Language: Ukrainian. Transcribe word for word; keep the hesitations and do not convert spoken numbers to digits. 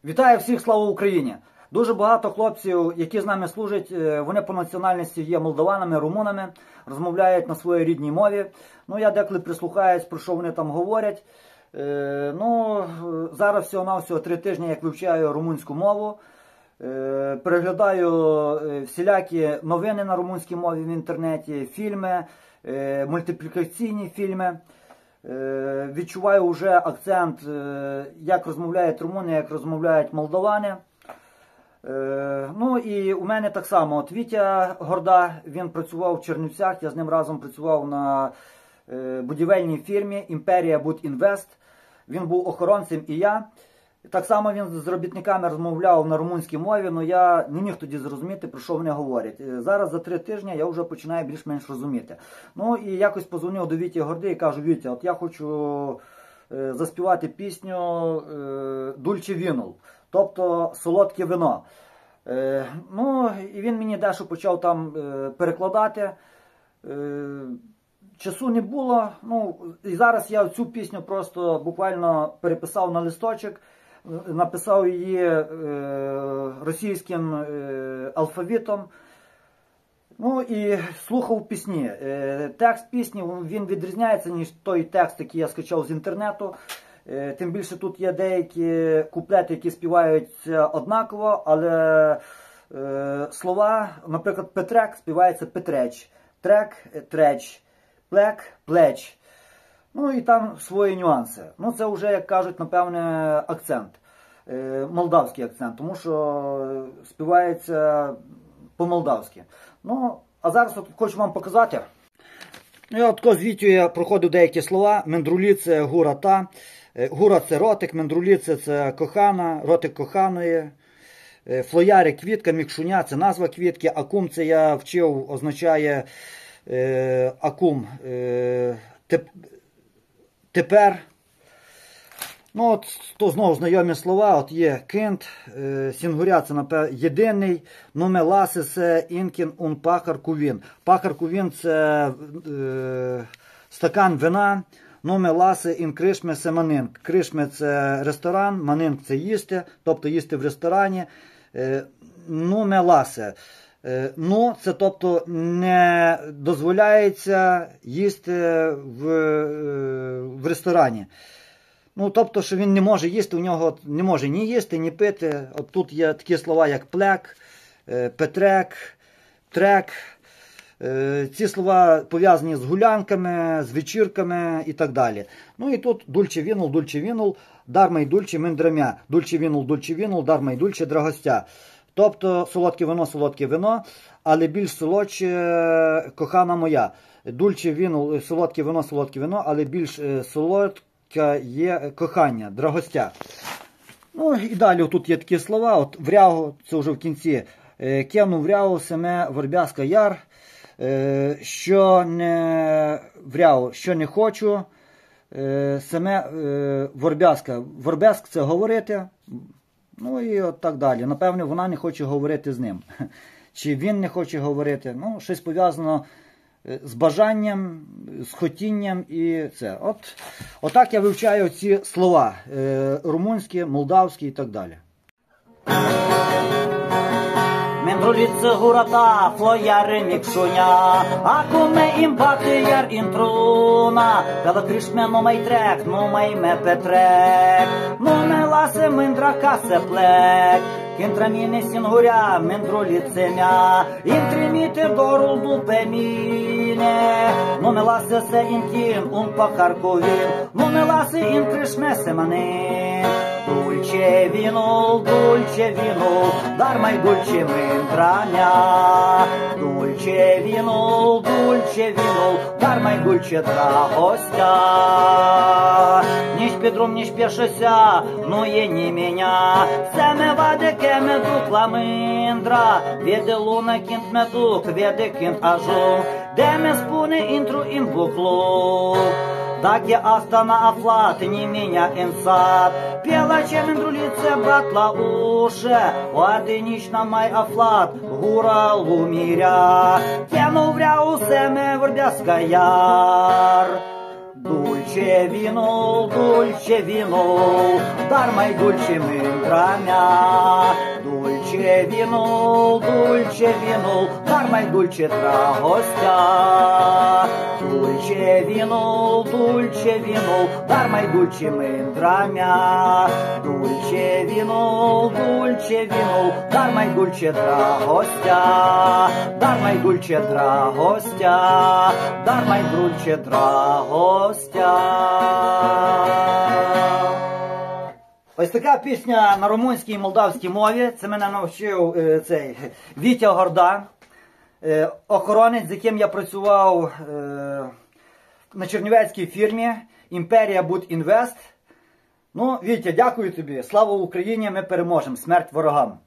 Вітаю всіх, слава Україні! Дуже багато хлопців, які з нами служать, вони по національності є молдаванами, румунами, розмовляють на своїй рідній мові. Ну, я деколи прислухаюсь, про що вони там говорять. Е, ну, зараз всього-навсього три тижні, як вивчаю румунську мову. Е, переглядаю всілякі новини на румунській мові в інтернеті, фільми, е, мультиплікаційні фільми. Е, відчуваю вже акцент, е, як розмовляють румуни, як розмовляють молдавани. Е, ну і у мене так само. От Вітя Горда, він працював в Чернівцях, я з ним разом працював на е, будівельній фірмі Імперія Будінвест. Він був охоронцем і я. Так само він з робітниками розмовляв на румунській мові, але я не міг тоді зрозуміти, про що вони говорять. Зараз за три тижні я вже починаю більш-менш розуміти. Ну і якось позвонив до Віті Горди і кажу: Вітя, от я хочу е, заспівати пісню е, «Дульче вінул», тобто «Солодке вино». Е, ну і він мені дещо почав там е, перекладати. Е, Часу не було, ну і зараз я цю пісню просто буквально переписав на листочок, написав її е, російським е, алфавітом, ну і слухав пісні. Е, текст пісні, він відрізняється, ніж той текст, який я скачав з інтернету. Е, тим більше тут є деякі куплети, які співаються однаково, але е, слова, наприклад, Петрек співається Петреч, трек, треч, плек, плеч. Ну і там свої нюанси. Ну це вже, як кажуть, напевне, акцент. Е, молдавський акцент, тому що співається по-молдавськи. Ну, а зараз от хочу вам показати. Ну, я от з Вітю я проходив деякі слова. Мендрулі – це гура та. Гура – це ротик, мендрулі – це кохана, ротик коханої. Флояри – квітка, мікшуня – це назва квітки. Акум – це я вчив, означає е, акум е, теп, тепер. Ну, от, то знову знайомі слова, от є кинт, е, сінгуря – це, напевно, єдиний, нуме ласисе, інкін, ун пахар кувін. Пахар кувін – це е, стакан вина, нуме ласи, ін кришме – це манинк. Кришме – це ресторан, манинк – це їсти, тобто їсти в ресторані. Е, нуме ласе. Е, ну, це, тобто, не дозволяється їсти в, е, в ресторані. Ну, тобто, що він не може їсти, у нього не може ні їсти, ні пити. От тут є такі слова, як плек, петрек, трек. Ці слова пов'язані з гулянками, з вечірками і так далі. Ну і тут дульче вінул, дульче вінул, дарма й дульче мендрамя. Дульче вінул, дульче вінул, дарма й дульче драгостя. Тобто, солодке вино, солодке вино, але більш солодше кохана моя. Дульче вінул, солодке вино, солодке вино, але більш солодке є кохання, драгостя. Ну і далі тут є такі слова, от врягу, це вже в кінці. Кену врягу, семе Ворбязка яр, що не врягу, що не хочу, семе Ворбязка. Ворбязк – це говорити, ну і от так далі. Напевне, вона не хоче говорити з ним. Чи він не хоче говорити, ну, щось пов'язано з бажанням, з хотінням і це. От, отак я вивчаю ці слова. Е, румунські, молдавські і так далі. Мендруliță gura ta, floiare micșunia, acum me îmbate iar într-una, pe la Crișme nu mai trec, nu mai me petrec, nu me lasă mândra ca să plec. Intră mine singurea, mendruliță mea, îmi trimite dorul după mine, nu me lasă să închin un pahar cu vin, nu me lasă în Crișme să mănânc. Dulce vinul, dulce vinul, dar mai dulce mândra mea. Dulce vinul, dulce vinul, dar mai dulce dragostea. Nici pe drum, nici pe șosea nu e nimenea, să me vadă că me duc la mândra. Vede lună când me duc, vede când ajung, de me spune intru în bucluc. Dacă asta n-a aflat nimeni în sat, pe la ce mândruliță bat la ușă, poate nici n-am mai aflat gura lumirea, că nu vreau să me vorbească iar. Dulce Дульче віно, дульче віно, дарма й дульче міндрамя. Дульче віно, дульче віно, дарма й дульче драгостя. Дульче віно, дульче віно, дарма й дульче міндрамя. Дульче віно, дульче віно, дарма й дульче драгостя. Дарма й дульче драгостя, дарма й дульче драгостя. Ось така пісня на румунській і молдавській мові. Це мене навчив е, цей Вітя Горда, е, охоронець, з яким я працював е, на чернівецькій фірмі Імперія Будінвест. Ну, Вітя, дякую тобі. Слава Україні, ми переможемо. Смерть ворогам.